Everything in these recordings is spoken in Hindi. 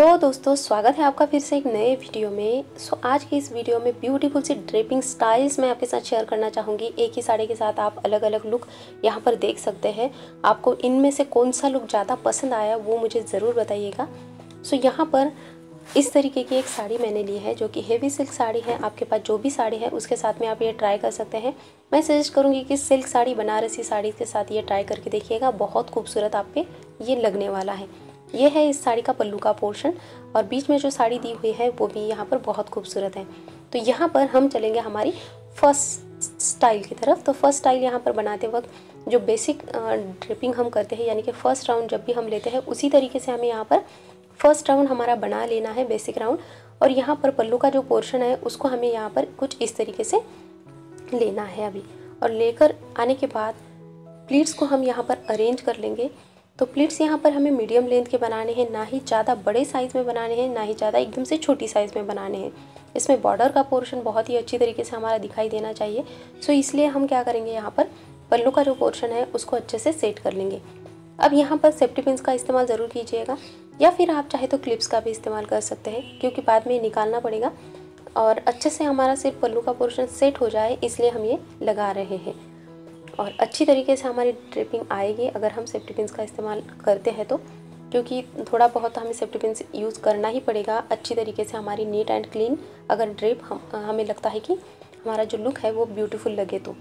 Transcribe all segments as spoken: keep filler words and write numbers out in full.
हेलो दोस्तों, स्वागत है आपका फिर से एक नए वीडियो में। सो आज की इस वीडियो में ब्यूटीफुल सी ड्रेपिंग स्टाइल्स मैं आपके साथ शेयर करना चाहूँगी। एक ही साड़ी के साथ आप अलग अलग लुक यहाँ पर देख सकते हैं। आपको इनमें से कौन सा लुक ज़्यादा पसंद आया वो मुझे ज़रूर बताइएगा। सो यहाँ पर इस तरीके की एक साड़ी मैंने ली है जो कि हेवी सिल्क साड़ी है। आपके पास जो भी साड़ी है उसके साथ में आप ये ट्राई कर सकते हैं। मैं सजेस्ट करूँगी कि सिल्क साड़ी, बनारसी साड़ी के साथ ये ट्राई करके देखिएगा, बहुत खूबसूरत आप पे ये लगने वाला है। ये है इस साड़ी का पल्लू का पोर्शन और बीच में जो साड़ी दी हुई है वो भी यहाँ पर बहुत खूबसूरत है। तो यहाँ पर हम चलेंगे हमारी फर्स्ट स्टाइल की तरफ। तो फर्स्ट स्टाइल यहाँ पर बनाते वक्त जो बेसिक ड्रिपिंग हम करते हैं, यानी कि फर्स्ट राउंड जब भी हम लेते हैं उसी तरीके से हमें यहाँ पर फर्स्ट राउंड हमारा बना लेना है, बेसिक राउंड। और यहाँ पर पल्लू का जो पोर्शन है उसको हमें यहाँ पर कुछ इस तरीके से लेना है अभी। और लेकर आने के बाद प्लीट्स को हम यहाँ पर अरेंज कर लेंगे। तो प्लीट्स यहाँ पर हमें मीडियम लेंथ के बनाने हैं, ना ही ज़्यादा बड़े साइज़ में बनाने हैं, ना ही ज़्यादा एकदम से छोटी साइज़ में बनाने हैं। इसमें बॉर्डर का पोर्शन बहुत ही अच्छी तरीके से हमारा दिखाई देना चाहिए। सो इसलिए हम क्या करेंगे, यहाँ पर पल्लू का जो पोर्शन है उसको अच्छे से सेट कर लेंगे। अब यहाँ पर सेफ्टी पिन्स का इस्तेमाल ज़रूर कीजिएगा, या फिर आप चाहे तो क्लिप्स का भी इस्तेमाल कर सकते हैं, क्योंकि बाद में निकालना पड़ेगा। और अच्छे से हमारा सिर्फ पल्लू का पोर्शन सेट हो जाए इसलिए हम ये लगा रहे हैं। और अच्छी तरीके से हमारी ड्रिपिंग आएगी अगर हम सेफ्टी पिन्स का इस्तेमाल करते हैं तो, क्योंकि थोड़ा बहुत हमें सेफ्टी पिन्स यूज़ करना ही पड़ेगा अच्छी तरीके से हमारी नीट एंड क्लीन अगर ड्रिप हम हमें लगता है कि हमारा जो लुक है वो ब्यूटीफुल लगे तो।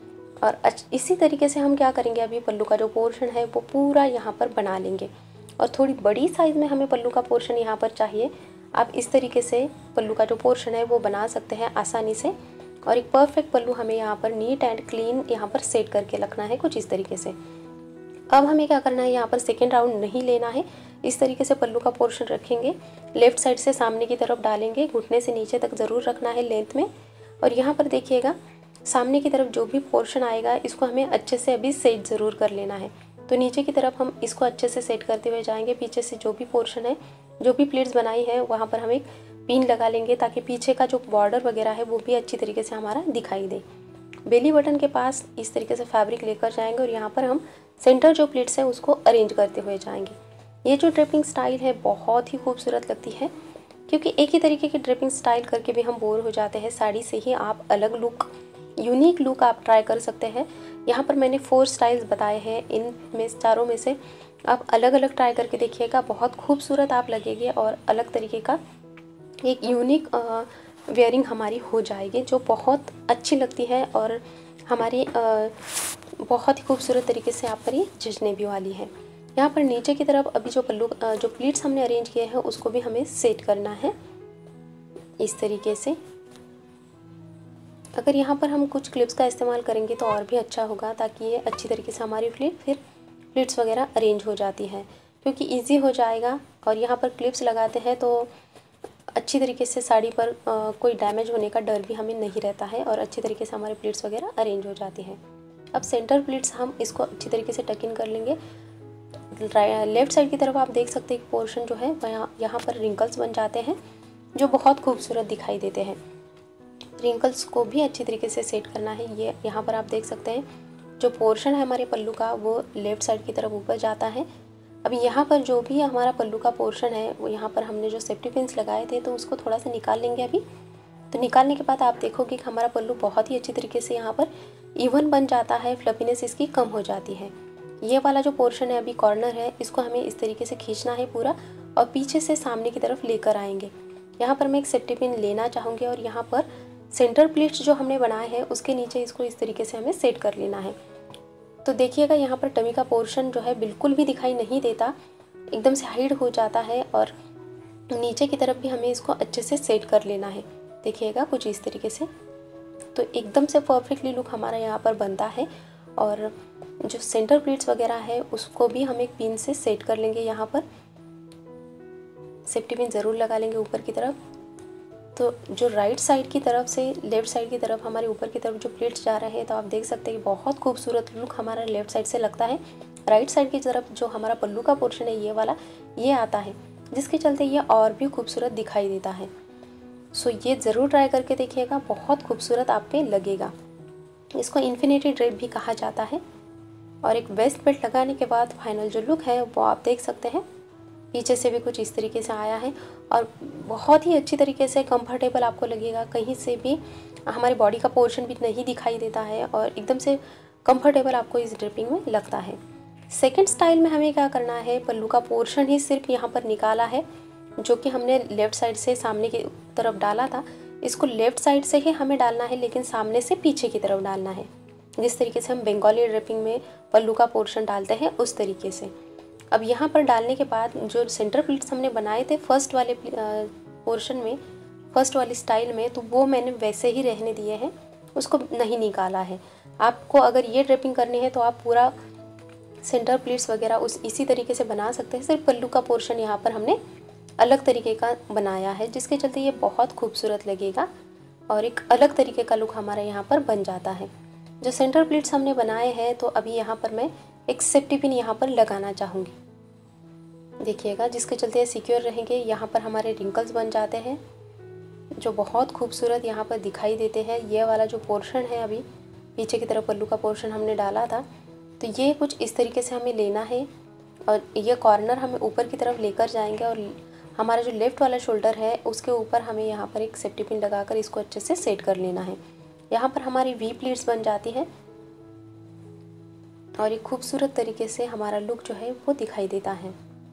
और इसी तरीके से हम क्या करेंगे, अभी पल्लू का जो पोर्शन है वो पूरा यहाँ पर बना लेंगे। और थोड़ी बड़ी साइज़ में हमें पल्लू का पोर्शन यहाँ पर चाहिए। आप इस तरीके से पल्लू का जो पोर्शन है वो बना सकते हैं आसानी से। और एक परफेक्ट पल्लू हमें यहाँ पर नीट एंड क्लीन यहाँ पर सेट करके रखना है कुछ इस तरीके से। अब हमें क्या करना है, यहाँ पर सेकेंड राउंड नहीं लेना है। इस तरीके से पल्लू का पोर्शन रखेंगे, लेफ्ट साइड से सामने की तरफ डालेंगे, घुटने से नीचे तक ज़रूर रखना है लेंथ में। और यहाँ पर देखिएगा सामने की तरफ जो भी पोर्शन आएगा इसको हमें अच्छे से अभी सेट ज़रूर कर लेना है। तो नीचे की तरफ हम इसको अच्छे से सेट करते हुए जाएंगे। पीछे से जो भी पोर्शन है, जो भी प्लीट्स बनाई है, वहाँ पर हम एक पिन लगा लेंगे ताकि पीछे का जो बॉर्डर वगैरह है वो भी अच्छी तरीके से हमारा दिखाई दे। बेली बटन के पास इस तरीके से फैब्रिक लेकर जाएंगे और यहाँ पर हम सेंटर जो प्लीट्स है उसको अरेंज करते हुए जाएंगे। ये जो ड्रिपिंग स्टाइल है बहुत ही खूबसूरत लगती है, क्योंकि एक ही तरीके की ड्रिपिंग स्टाइल करके भी हम बोर हो जाते हैं। साड़ी से ही आप अलग लुक, यूनिक लुक आप ट्राई कर सकते हैं। यहाँ पर मैंने फोर स्टाइल्स बताए हैं, इनमें चारों में से आप अलग अलग ट्राई करके देखिएगा, बहुत खूबसूरत आप लगेंगे और अलग तरीके का एक यूनिक वेयरिंग हमारी हो जाएगी जो बहुत अच्छी लगती है और हमारी आ, बहुत ही खूबसूरत तरीके से आप पर ये जचने भी वाली है। यहाँ पर नीचे की तरफ अभी जो पल्लू जो प्लीट्स हमने अरेंज किए हैं उसको भी हमें सेट करना है इस तरीके से। अगर यहाँ पर हम कुछ क्लिप्स का इस्तेमाल करेंगे तो और भी अच्छा होगा, ताकि ये अच्छी तरीके से हमारी प्लीट फिर प्लीट्स वगैरह अरेंज हो जाती है, क्योंकि इजी हो जाएगा। और यहाँ पर क्लिप्स लगाते हैं तो अच्छी तरीके से साड़ी पर आ, कोई डैमेज होने का डर भी हमें नहीं रहता है और अच्छी तरीके से हमारे प्लीट्स वगैरह अरेंज हो जाती हैं। अब सेंटर प्लीट्स हम इसको अच्छी तरीके से टक इन कर लेंगे। लेफ्ट साइड की तरफ आप देख सकते हैं पोर्शन जो है यहाँ यहाँ पर रिंकल्स बन जाते हैं जो बहुत खूबसूरत दिखाई देते हैं। रिंकल्स को भी अच्छी तरीके से सेट करना है। ये यहाँ पर आप देख सकते हैं जो पोर्शन है हमारे पल्लू का वो लेफ़्ट साइड की तरफ ऊपर जाता है। अभी यहाँ पर जो भी हमारा पल्लू का पोर्शन है वो यहाँ पर हमने जो सेफ्टी पिन्स लगाए थे तो उसको थोड़ा सा निकाल लेंगे अभी। तो निकालने के बाद आप देखोगे कि हमारा पल्लू बहुत ही अच्छी तरीके से यहाँ पर इवन बन जाता है, फ्लफीनेस इसकी कम हो जाती है। ये वाला जो पोर्शन है अभी कॉर्नर है, इसको हमें इस तरीके से खींचना है पूरा और पीछे से सामने की तरफ लेकर आएंगे। यहाँ पर मैं एक सेफ्टी पिन लेना चाहूँगी और यहाँ पर सेंटर प्लीट्स जो हमने बनाए हैं उसके नीचे इसको इस तरीके से हमें सेट कर लेना है। तो देखिएगा यहाँ पर टमी का पोर्शन जो है बिल्कुल भी दिखाई नहीं देता, एकदम से हाइड हो जाता है। और नीचे की तरफ भी हमें इसको अच्छे से सेट कर लेना है, देखिएगा कुछ इस तरीके से। तो एकदम से परफेक्टली लुक हमारा यहाँ पर बनता है। और जो सेंटर प्लीट्स वगैरह है उसको भी हम एक पिन से सेट कर लेंगे। यहाँ पर सेफ्टी पिन ज़रूर लगा लेंगे ऊपर की तरफ। तो जो राइट साइड की तरफ से लेफ़्ट साइड की तरफ हमारे ऊपर की तरफ जो प्लीट्स जा रहे हैं तो आप देख सकते हैं बहुत खूबसूरत लुक हमारा लेफ़्ट साइड से लगता है। राइट साइड की तरफ जो हमारा पल्लू का पोर्शन है ये वाला ये आता है, जिसके चलते ये और भी खूबसूरत दिखाई देता है। सो ये ज़रूर ट्राई करके देखिएगा, बहुत खूबसूरत आप पे लगेगा। इसको इन्फिनिटी ड्रेप भी कहा जाता है। और एक वेस्ट बेल्ट लगाने के बाद फाइनल जो लुक है वो आप देख सकते हैं। पीछे से भी कुछ इस तरीके से आया है और बहुत ही अच्छी तरीके से कंफर्टेबल आपको लगेगा। कहीं से भी हमारी बॉडी का पोर्शन भी नहीं दिखाई देता है और एकदम से कंफर्टेबल आपको इस ड्रेपिंग में लगता है। सेकंड स्टाइल में हमें क्या करना है, पल्लू का पोर्शन ही सिर्फ यहाँ पर निकाला है, जो कि हमने लेफ़्ट साइड से सामने की तरफ डाला था। इसको लेफ़्ट साइड से ही हमें डालना है, लेकिन सामने से पीछे की तरफ डालना है। जिस तरीके से हम बंगाली ड्रेपिंग में पल्लू का पोर्शन डालते हैं उस तरीके से। अब यहाँ पर डालने के बाद जो सेंटर प्लीट्स हमने बनाए थे फर्स्ट वाले पोर्शन में, फर्स्ट वाली स्टाइल में, तो वो मैंने वैसे ही रहने दिए हैं, उसको नहीं निकाला है। आपको अगर ये ड्रेपिंग करनी है तो आप पूरा सेंटर प्लीट्स वगैरह उस इसी तरीके से बना सकते हैं। सिर्फ पल्लू का पोर्शन यहाँ पर हमने अलग तरीके का बनाया है, जिसके चलते ये बहुत खूबसूरत लगेगा और एक अलग तरीके का लुक हमारा यहाँ पर बन जाता है। जो सेंटर प्लीट्स हमने बनाए हैं, तो अभी यहाँ पर मैं एक सेफ्टी पिन यहाँ पर लगाना चाहूँगी, देखिएगा, जिसके चलते ये सिक्योर रहेंगे। यहाँ पर हमारे रिंकल्स बन जाते हैं जो बहुत खूबसूरत यहाँ पर दिखाई देते हैं। ये वाला जो पोर्शन है, अभी पीछे की तरफ पल्लू का पोर्शन हमने डाला था, तो ये कुछ इस तरीके से हमें लेना है और ये कॉर्नर हमें ऊपर की तरफ लेकर जाएंगे और हमारा जो लेफ़्ट वाला शोल्डर है उसके ऊपर हमें यहाँ पर एक सेफ्टी पिन लगाकर इसको अच्छे से सेट कर लेना है। यहाँ पर हमारी वी प्लीट्स बन जाती है और एक खूबसूरत तरीके से हमारा लुक जो है वो दिखाई देता है।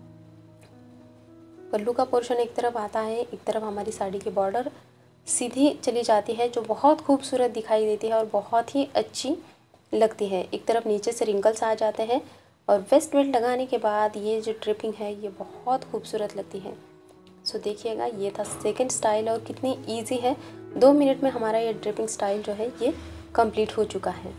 पल्लू का पोर्शन एक तरफ आता है, एक तरफ हमारी साड़ी की बॉर्डर सीधी चली जाती है, जो बहुत खूबसूरत दिखाई देती है और बहुत ही अच्छी लगती है। एक तरफ नीचे से रिंकल्स आ जाते हैं और वेस्ट बेल्ट लगाने के बाद ये जो ड्रिपिंग है ये बहुत खूबसूरत लगती है। सो देखिएगा, ये था सेकंड स्टाइल और कितनी इजी है। दो मिनट में हमारा ये ड्रिपिंग स्टाइल जो है ये कंप्लीट हो चुका है।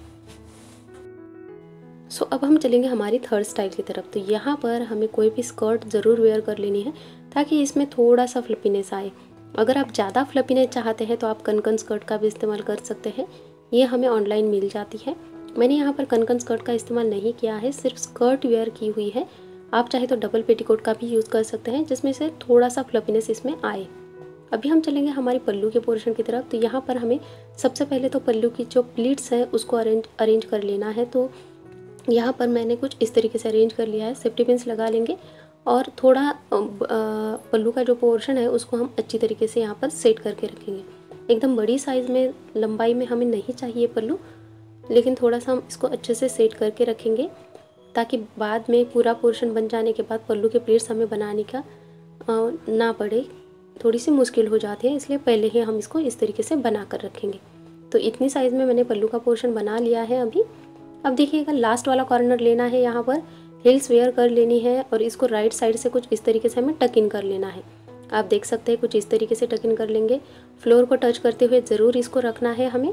सो अब हम चलेंगे हमारी थर्ड स्टाइल की तरफ। तो यहाँ पर हमें कोई भी स्कर्ट ज़रूर वेयर कर लेनी है ताकि इसमें थोड़ा सा फ्लपीनेस आए। अगर आप ज़्यादा फ्लपीनेस चाहते हैं तो आप कनकन स्कर्ट का भी इस्तेमाल कर सकते हैं, ये हमें ऑनलाइन मिल जाती है। मैंने यहाँ पर कनकन स्कर्ट का इस्तेमाल नहीं किया है, सिर्फ स्कर्ट वेयर की हुई है। आप चाहे तो डबल पेटीकोट का भी यूज़ कर सकते हैं, जिसमें से थोड़ा सा फ्लपीनेस इसमें आए। अभी हम चलेंगे हमारी पल्लू के पोर्शन की तरफ। तो यहाँ पर हमें सबसे पहले तो पल्लू की जो प्लीट्स हैं उसको अरेंज अरेंज कर लेना है। तो यहाँ पर मैंने कुछ इस तरीके से अरेंज कर लिया है। सेफ्टी पिन्स लगा लेंगे और थोड़ा पल्लू का जो पोर्शन है उसको हम अच्छी तरीके से यहाँ पर सेट करके रखेंगे। एकदम बड़ी साइज़ में लंबाई में हमें नहीं चाहिए पल्लू, लेकिन थोड़ा सा हम इसको अच्छे से सेट करके रखेंगे ताकि बाद में पूरा पोर्शन बन जाने के बाद पल्लू के प्लीट्स हमें बनाने का ना पड़े, थोड़ी सी मुश्किल हो जाती है, इसलिए पहले ही हम इसको इस तरीके से बना कर रखेंगे। तो इतनी साइज़ में मैंने पल्लू का पोर्शन बना लिया है अभी। अब देखिएगा, लास्ट वाला कॉर्नर लेना है, यहाँ पर हिल्स वेयर कर लेनी है और इसको राइट साइड से कुछ इस तरीके से हमें टक इन कर लेना है। आप देख सकते हैं कुछ इस तरीके से टक इन कर लेंगे। फ्लोर को टच करते हुए ज़रूर इसको रखना है हमें,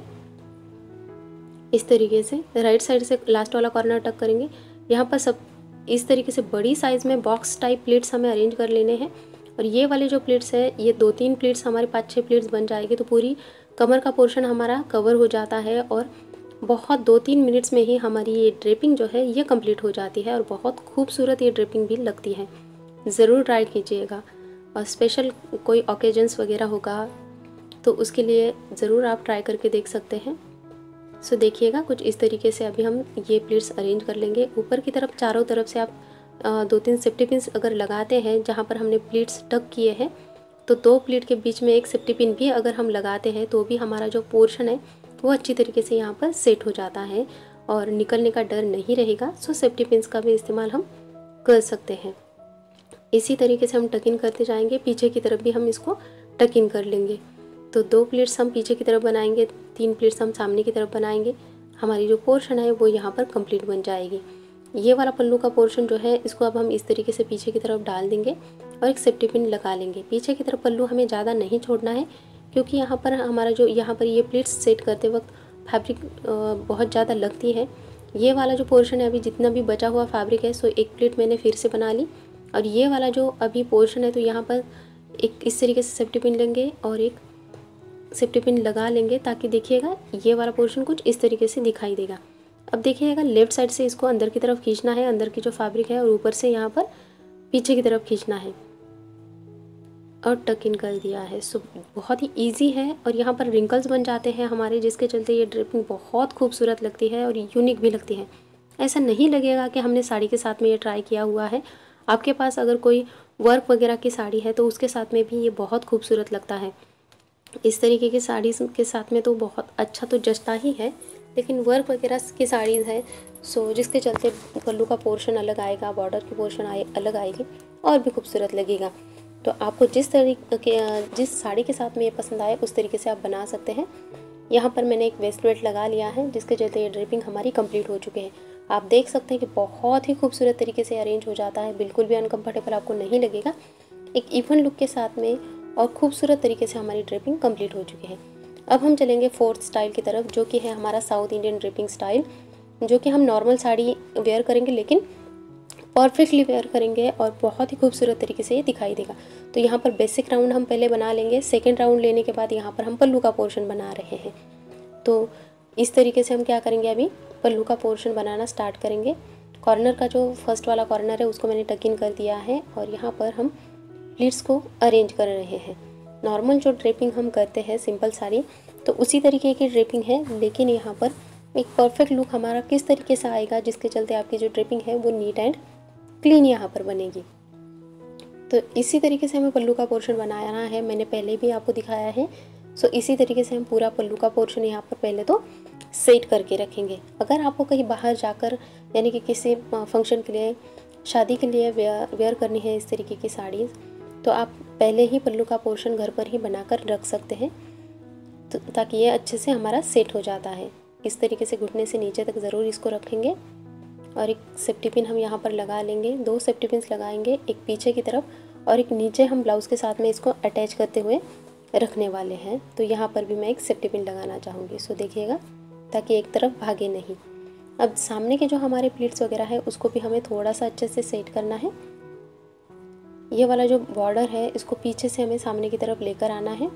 इस तरीके से राइट साइड से लास्ट वाला कॉर्नर टक करेंगे। यहाँ पर सब इस तरीके से बड़ी साइज़ में बॉक्स टाइप प्लेट्स हमें अरेंज कर लेने हैं और ये वाले जो प्लेट्स है, ये दो तीन प्लेट्स हमारे पाँच छः प्लेट्स बन जाएगी तो पूरी कमर का पोर्शन हमारा कवर हो जाता है और बहुत दो तीन मिनट्स में ही हमारी ये ड्रेपिंग जो है ये कंप्लीट हो जाती है और बहुत खूबसूरत ये ड्रेपिंग भी लगती है। ज़रूर ट्राई कीजिएगा और स्पेशल कोई ओकेजन्स वगैरह होगा तो उसके लिए ज़रूर आप ट्राई करके देख सकते हैं। सो देखिएगा, कुछ इस तरीके से अभी हम ये प्लेट्स अरेंज कर लेंगे। ऊपर की तरफ चारों तरफ से आप दो तीन सेफ्टी पिन्स अगर लगाते हैं जहाँ पर हमने प्लेट्स टक किए हैं, तो दो प्लेट के बीच में एक सेफ्टी पिन भी अगर हम लगाते हैं तो भी हमारा जो पोर्शन है वो अच्छी तरीके से यहाँ पर सेट हो जाता है और निकलने का डर नहीं रहेगा। सो सेफ्टी पिन्स का भी इस्तेमाल हम कर सकते हैं। इसी तरीके से हम टक इन करते जाएंगे, पीछे की तरफ भी हम इसको टक इन कर लेंगे। तो दो प्लेट्स हम पीछे की तरफ बनाएंगे, तीन प्लेट्स हम सामने की तरफ बनाएंगे। हमारी जो पोर्शन है वो यहाँ पर कंप्लीट बन जाएगी। ये वाला पल्लू का पोर्शन जो है इसको अब हम इस तरीके से पीछे की तरफ डाल देंगे और एक सेफ्टी पिन लगा लेंगे। पीछे की तरफ पल्लू हमें ज़्यादा नहीं छोड़ना है, क्योंकि यहाँ पर हमारा जो यहाँ पर ये प्लेट्स सेट करते वक्त फैब्रिक बहुत ज़्यादा लगती है। ये वाला जो पोर्शन है अभी जितना भी बचा हुआ फैब्रिक है, सो एक प्लेट मैंने फिर से बना ली और ये वाला जो अभी पोर्शन है तो यहाँ पर एक इस तरीके से सेफ्टी पिन लेंगे और एक सेफ्टी पिन लगा लेंगे ताकि देखिएगा ये वाला पोर्शन कुछ इस तरीके से दिखाई देगा। अब देखिएगा, लेफ़्ट साइड से इसको अंदर की तरफ खींचना है, अंदर की जो फैब्रिक है, और ऊपर से यहाँ पर पीछे की तरफ खींचना है और टक इन कर दिया है। सो बहुत ही इजी है और यहाँ पर रिंकल्स बन जाते हैं हमारे, जिसके चलते ये ड्रेपिंग बहुत खूबसूरत लगती है और यूनिक भी लगती है। ऐसा नहीं लगेगा कि हमने साड़ी के साथ में ये ट्राई किया हुआ है। आपके पास अगर कोई वर्क वगैरह की साड़ी है तो उसके साथ में भी ये बहुत खूबसूरत लगता है। इस तरीके की साड़ी के साथ में तो बहुत अच्छा तो जचता ही है, लेकिन वर्क वगैरह की साड़ीज़ है सो जिसके चलते पल्लू का पोर्शन अलग आएगा, बॉर्डर की पोर्शन आए अलग आएगी और भी खूबसूरत लगेगा। तो आपको जिस तरीके के जिस साड़ी के साथ में ये पसंद आए उस तरीके से आप बना सकते हैं। यहाँ पर मैंने एक वेस्ट बेल्ट लगा लिया है जिसके चलते ये ड्रेपिंग हमारी कंप्लीट हो चुके हैं। आप देख सकते हैं कि बहुत ही खूबसूरत तरीके से अरेंज हो जाता है, बिल्कुल भी अनकम्फर्टेबल आपको नहीं लगेगा। एक इवन लुक के साथ में और खूबसूरत तरीके से हमारी ड्रेपिंग कंप्लीट हो चुकी है। अब हम चलेंगे फोर्थ स्टाइल की तरफ, जो कि है हमारा साउथ इंडियन ड्रेपिंग स्टाइल, जो कि हम नॉर्मल साड़ी वेयर करेंगे लेकिन परफेक्टली वेयर करेंगे और बहुत ही खूबसूरत तरीके से ये दिखाई देगा। तो यहाँ पर बेसिक राउंड हम पहले बना लेंगे, सेकेंड राउंड लेने के बाद यहाँ पर हम पल्लू का पोर्शन बना रहे हैं। तो इस तरीके से हम क्या करेंगे, अभी पल्लू का पोर्शन बनाना स्टार्ट करेंगे। कॉर्नर का जो फर्स्ट वाला कॉर्नर है उसको मैंने टक इन कर दिया है और यहाँ पर हम प्लीट्स को अरेंज कर रहे हैं। नॉर्मल जो ड्रेपिंग हम करते हैं सिंपल साड़ी, तो उसी तरीके की ड्रेपिंग है, लेकिन यहाँ पर एक परफेक्ट लुक हमारा किस तरीके से आएगा जिसके चलते आपकी जो ड्रेपिंग है वो नीट एंड क्लीन यहाँ पर बनेगी। तो इसी तरीके से हमें पल्लू का पोर्शन बनाना है, मैंने पहले भी आपको दिखाया है। सो इसी तरीके से हम पूरा पल्लू का पोर्शन यहाँ पर पहले तो सेट करके रखेंगे। अगर आपको कहीं बाहर जाकर यानी कि किसी फंक्शन के लिए, शादी के लिए वेयर वेयर करनी है इस तरीके की साड़ीज़, तो आप पहले ही पल्लू का पोर्शन घर पर ही बनाकर रख सकते हैं, तो ताकि ये अच्छे से हमारा सेट हो जाता है। इस तरीके से घुटने से नीचे तक ज़रूर इसको रखेंगे और एक सेफ्टी पिन हम यहाँ पर लगा लेंगे। दो सेफ्टी पिन्स लगाएंगे, एक पीछे की तरफ और एक नीचे, हम ब्लाउज़ के साथ में इसको अटैच करते हुए रखने वाले हैं। तो यहाँ पर भी मैं एक सेफ्टी पिन लगाना चाहूँगी, सो देखिएगा, ताकि एक तरफ भागे नहीं। अब सामने के जो हमारे प्लीट्स वगैरह है उसको भी हमें थोड़ा सा अच्छे से सेट करना है। ये वाला जो बॉर्डर है इसको पीछे से हमें सामने की तरफ लेकर आना है,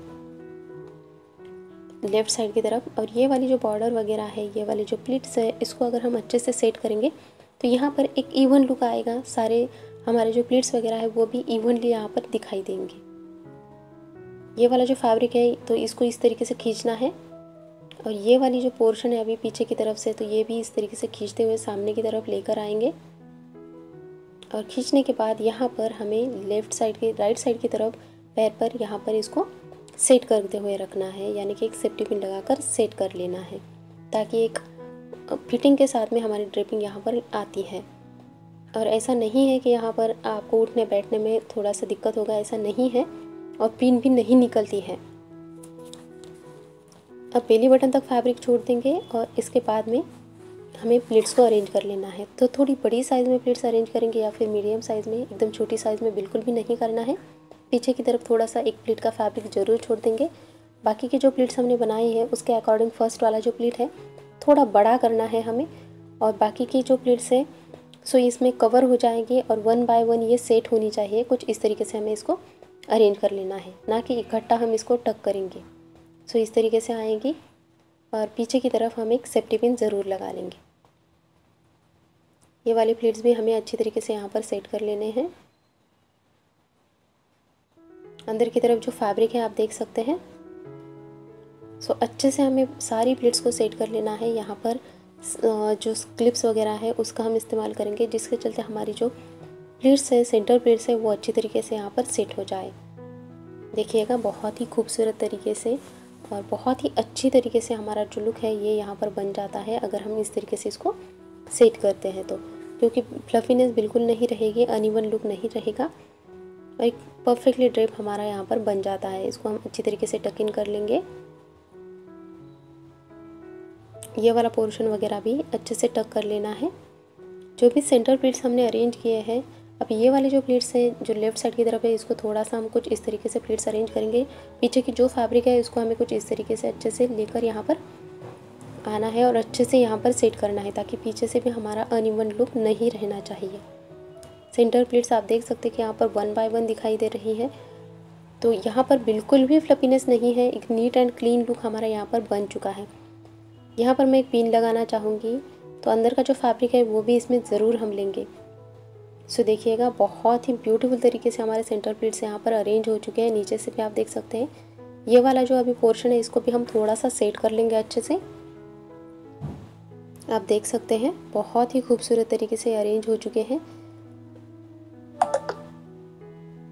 लेफ़्ट साइड की तरफ। और ये वाली जो बॉर्डर वगैरह है, ये वाली जो प्लीट्स है, इसको अगर हम अच्छे से सेट करेंगे तो यहाँ पर एक इवन लुक आएगा। सारे हमारे जो प्लीट्स वगैरह है वो भी इवनली यहाँ पर दिखाई देंगे। ये वाला जो फैब्रिक है तो इसको इस तरीके से खींचना है और ये वाली जो पोर्शन है अभी पीछे की तरफ से, तो ये भी इस तरीके से खींचते हुए सामने की तरफ लेकर आएंगे। और खींचने के बाद यहाँ पर हमें लेफ़्ट साइड की राइट साइड की तरफ पैर पर यहाँ पर इसको सेट करते हुए रखना है, यानी कि एक सेफ्टी पिन लगाकर सेट कर लेना है, ताकि एक फिटिंग के साथ में हमारी ड्रेपिंग यहाँ पर आती है। और ऐसा नहीं है कि यहाँ पर आपको उठने बैठने में थोड़ा सा दिक्कत होगा, ऐसा नहीं है, और पिन भी नहीं निकलती है। अब बेली बटन तक फैब्रिक छोड़ देंगे और इसके बाद में हमें प्लीट्स को अरेंज कर लेना है। तो थोड़ी बड़ी साइज़ में प्लीट्स अरेंज करेंगे या फिर मीडियम साइज़ में, एकदम छोटी साइज़ में बिल्कुल भी नहीं करना है। पीछे की तरफ थोड़ा सा एक प्लीट का फैब्रिक ज़रूर छोड़ देंगे। बाकी की जो प्लीट्स हमने बनाई है उसके अकॉर्डिंग फर्स्ट वाला जो प्लीट है थोड़ा बड़ा करना है हमें, और बाकी की जो प्लीट्स है सो इसमें कवर हो जाएंगे और वन बाय वन ये सेट होनी चाहिए। कुछ इस तरीके से हमें इसको अरेंज कर लेना है, ना कि इकट्ठा हम इसको टक करेंगे। सो इस तरीके से आएगी और पीछे की तरफ हम एक सेफ्टी पिन ज़रूर लगा लेंगे। ये वाले प्लीट्स भी हमें अच्छी तरीके से यहाँ पर सेट कर लेने हैं। अंदर की तरफ जो फैब्रिक है आप देख सकते हैं। सो अच्छे से हमें सारी प्लीट्स को सेट कर लेना है। यहाँ पर जो क्लिप्स वगैरह है उसका हम इस्तेमाल करेंगे, जिसके चलते हमारी जो प्लीट्स है, सेंटर प्लीट्स है, वो अच्छी तरीके से यहाँ पर सेट हो जाए। देखिएगा, बहुत ही खूबसूरत तरीके से और बहुत ही अच्छी तरीके से हमारा जो लुक है ये यहाँ पर बन जाता है अगर हम इस तरीके से इसको सेट करते हैं तो, क्योंकि फ्लफीनेस बिल्कुल नहीं रहेगी, अनइवन लुक नहीं रहेगा और एक परफेक्टली ड्रेप हमारा यहाँ पर बन जाता है। इसको हम अच्छी तरीके से टक इन कर लेंगे। ये वाला पोर्शन वगैरह भी अच्छे से टक कर लेना है। जो भी सेंटर प्लीट्स हमने अरेंज किए हैं, अब ये वाले जो प्लीट्स हैं जो लेफ़्ट साइड की तरफ है, इसको थोड़ा सा हम कुछ इस तरीके से प्लीट्स अरेंज करेंगे। पीछे की जो फैब्रिक है इसको हमें कुछ इस तरीके से अच्छे से लेकर यहाँ पर आना है और अच्छे से यहाँ पर सेट करना है, ताकि पीछे से भी हमारा अनइवन लुक नहीं रहना चाहिए। सेंटर प्लीट्स आप देख सकते हैं कि यहाँ पर वन बाय वन दिखाई दे रही है, तो यहाँ पर बिल्कुल भी फ्लफीनेस नहीं है, एक नीट एंड क्लीन लुक हमारा यहाँ पर बन चुका है। यहाँ पर मैं एक पिन लगाना चाहूँगी, तो अंदर का जो फैब्रिक है वो भी इसमें ज़रूर हम लेंगे। सो देखिएगा, बहुत ही ब्यूटीफुल तरीके से हमारे सेंटर प्लीट्स यहाँ पर अरेंज हो चुके हैं। नीचे से भी आप देख सकते हैं। ये वाला जो अभी पोर्शन है इसको भी हम थोड़ा सा सेट कर लेंगे अच्छे से। आप देख सकते हैं बहुत ही खूबसूरत तरीके से अरेंज हो चुके हैं।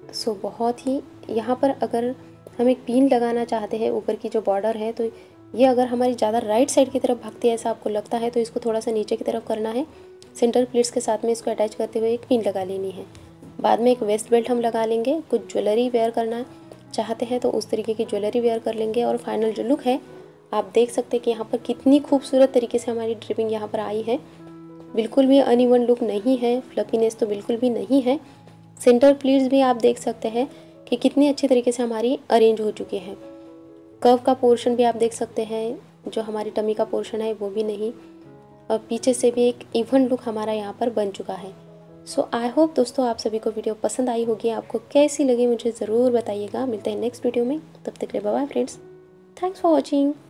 सो बहुत ही यहाँ पर अगर हम एक पिन लगाना चाहते हैं ऊपर की जो बॉर्डर है, तो ये अगर हमारी ज़्यादा राइट साइड की तरफ भागती है ऐसा आपको लगता है तो इसको थोड़ा सा नीचे की तरफ करना है। सेंटर प्लीट्स के साथ में इसको अटैच करते हुए एक पिन लगा लेनी है। बाद में एक वेस्ट बेल्ट हम लगा लेंगे। कुछ ज्वेलरी वेयर करना चाहते हैं तो उस तरीके की ज्वेलरी वेयर कर लेंगे। और फाइनल जो लुक है आप देख सकते हैं कि यहाँ पर कितनी खूबसूरत तरीके से हमारी ड्रिपिंग यहाँ पर आई है। बिल्कुल भी अनइवन लुक नहीं है, फ्लफीनेस तो बिल्कुल भी नहीं है। सेंटर प्लीट्स भी आप देख सकते हैं कि कितनी अच्छी तरीके से हमारी अरेंज हो चुके हैं। कर्व का पोर्शन भी आप देख सकते हैं, जो हमारी टमी का पोर्शन है वो भी नहीं, और पीछे से भी एक इवन लुक हमारा यहाँ पर बन चुका है। सो आई होप दोस्तों आप सभी को वीडियो पसंद आई होगी। आपको कैसी लगी मुझे ज़रूर बताइएगा। मिलते हैं नेक्स्ट वीडियो में, तब तक के लिए bye bye friends, thanks for watching.